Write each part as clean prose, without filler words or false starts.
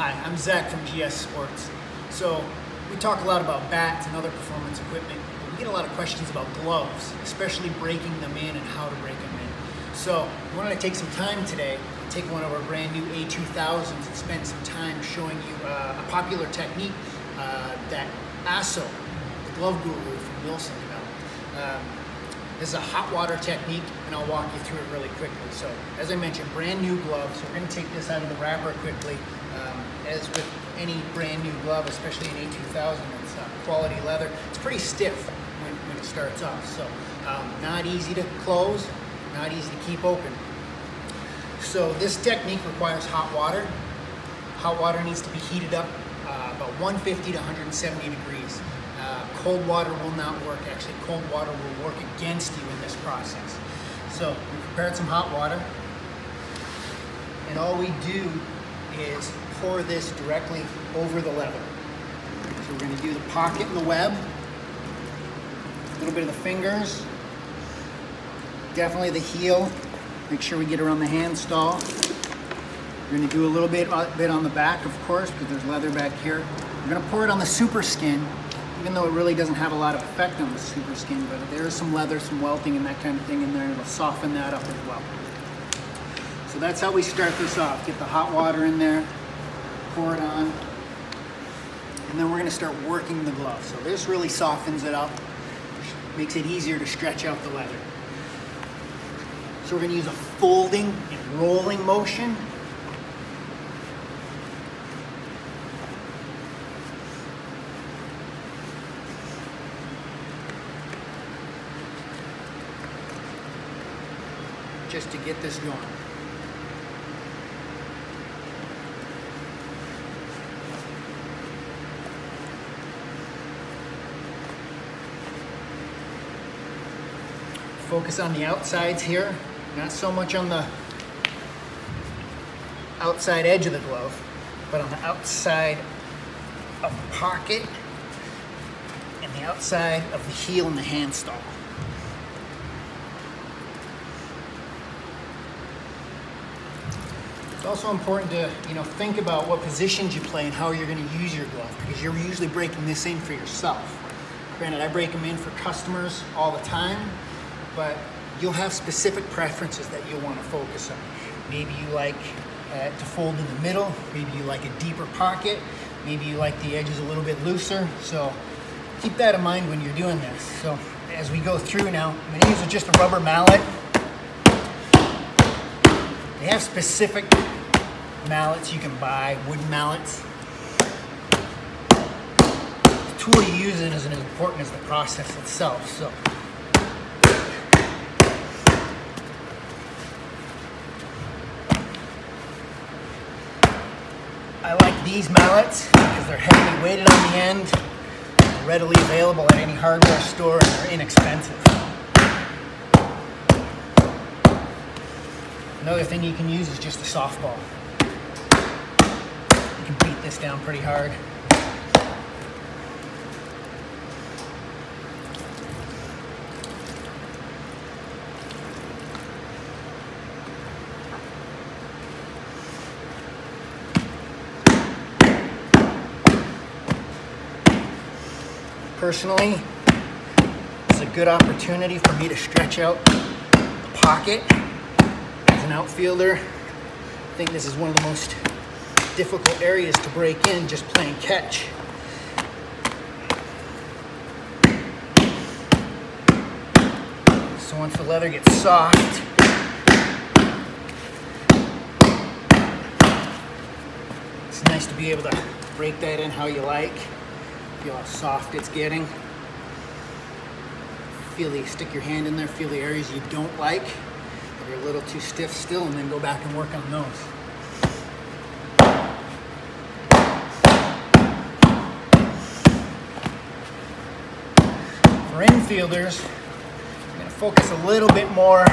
Hi, I'm Zach from GS Sports. So we talk a lot about bats and other performance equipment, but we get a lot of questions about gloves, especially breaking them in and how to break them in. So we wanted to take some time today, take one of our brand new A2000s and spend some time showing you a popular technique that Asso, the glove guru from Wilson, developed. This is a hot water technique, and I'll walk you through it really quickly. So, as I mentioned, brand new gloves. We're going to take this out of the wrapper quickly. As with any brand new glove, especially an A2000, it's quality leather. It's pretty stiff when it starts off. So, not easy to close, not easy to keep open. So, this technique requires hot water. Hot water needs to be heated up about 150 to 170 degrees. Cold water will not work. Actually, cold water will work against you in this process. So we prepared some hot water, and all we do is pour this directly over the leather. So we're going to do the pocket and the web, a little bit of the fingers, definitely the heel. Make sure we get around the hand stall. We're going to do a little bit on the back, of course, because there's leather back here. We're going to pour it on the super skin, even though it really doesn't have a lot of effect on the super skin, but there is some leather, some welting and that kind of thing in there, and it'll soften that up as well. So that's how we start this off. Get the hot water in there, pour it on, and then we're going to start working the glove. So this really softens it up, makes it easier to stretch out the leather. So we're going to use a folding and rolling motion. Just to get this going. Focus on the outsides here, not so much on the outside edge of the glove, but on the outside of the pocket and the outside of the heel and the hand stall. It's also important to, think about what positions you play and how you're going to use your glove, because you're usually breaking this in for yourself. Granted, I break them in for customers all the time, but you'll have specific preferences that you'll want to focus on. Maybe you like to fold in the middle, maybe you like a deeper pocket, maybe you like the edges a little bit looser, so keep that in mind when you're doing this. So as we go through now, I'm going to use just a rubber mallet. They have specific mallets you can buy, wooden mallets. The tool you use isn't as important as the process itself. So I like these mallets because they're heavily weighted on the end, they're readily available at any hardware store, and they're inexpensive. Another thing you can use is just a softball. You can beat this down pretty hard. Personally, it's a good opportunity for me to stretch out the pocket. As an outfielder, I think this is one of the most difficult areas to break in, just playing catch. So once the leather gets soft, it's nice to be able to break that in how you like. Feel how soft it's getting. Stick your hand in there, feel the areas you don't like, that are a little too stiff still, and then go back and work on those. For infielders, I'm going to focus a little bit more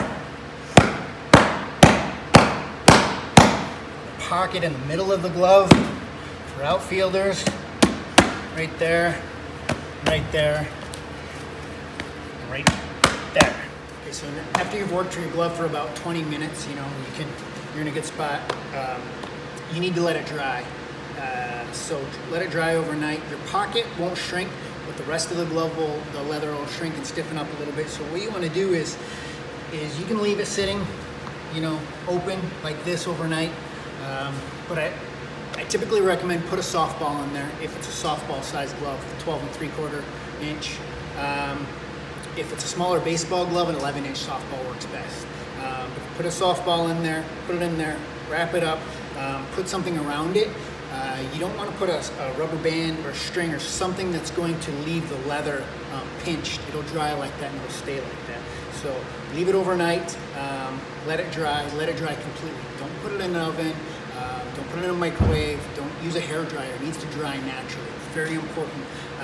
pocket in the middle of the glove. For outfielders, right there, right there, and right there. Okay, so after you've worked your glove for about 20 minutes, you're in a good spot. You need to let it dry. So let it dry overnight. Your pocket won't shrink, but the rest of the glove the leather will shrink and stiffen up a little bit. So what you want to do is you can leave it sitting, open like this overnight. But I typically recommend put a softball in there if it's a softball size glove, 12 3/4 inch. If it's a smaller baseball glove, an 11-inch softball works best. Put a softball in there, put it in there, wrap it up, put something around it. You don't want to put a rubber band or string or something that's going to leave the leather pinched. It'll dry like that and it'll stay like that. So leave it overnight, let it dry completely. Don't put it in an oven, don't put it in a microwave, don't use a hair dryer. It needs to dry naturally. It's very important.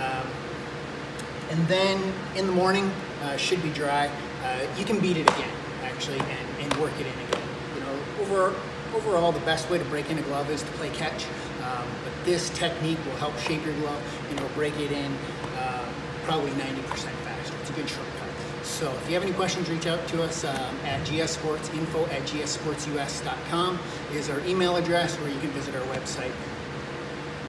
And then in the morning, should be dry. You can beat it again, actually, and work it in again. Overall, the best way to break in a glove is to play catch. But this technique will help shape your glove and it'll break it in probably 90% faster. It's a good shortcut. So if you have any questions, reach out to us at GS Sports. Info@gsportsus.com is our email address, or you can visit our website